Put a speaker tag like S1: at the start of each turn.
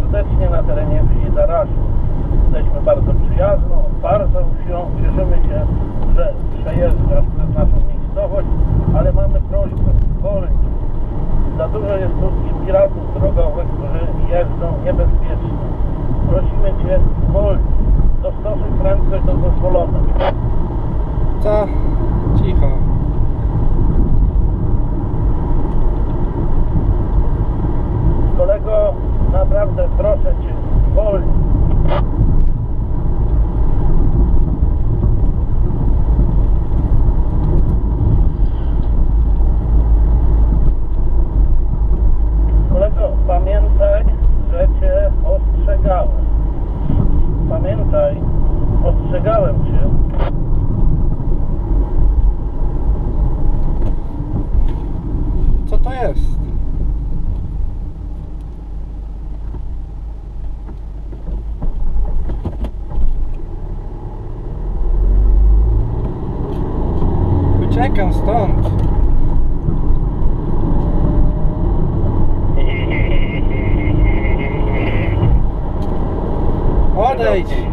S1: serdecznie na terenie wsi Zarażów. Jesteśmy bardzo przyjazną, otwartą wsią. Cieszymy się, że przejeżdżasz przez naszą miejscowość, ale mamy prośbę, zwolnij. Za dużo jest tu piratów drogowych, którzy jeżdżą niebezpiecznie. Prosimy Cię, zwolnij. Dostosuj prędkość do dozwolonej.
S2: Co? Cicho.
S1: Kolego, naprawdę proszę Cię, zwolnij. Kolego, pamiętaj, że Cię ostrzegałem. Pamiętaj, ostrzegałem Cię.
S2: Co to jest? Uciekam stąd. Odejdź.